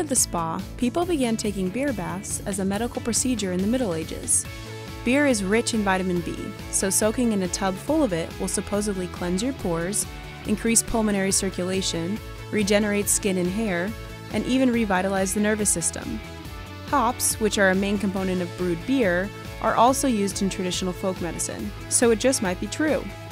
of the spa, people began taking beer baths as a medical procedure in the Middle Ages. Beer is rich in vitamin B, so soaking in a tub full of it will supposedly cleanse your pores, increase pulmonary circulation, regenerate skin and hair, and even revitalize the nervous system. Hops, which are a main component of brewed beer, are also used in traditional folk medicine, so it just might be true.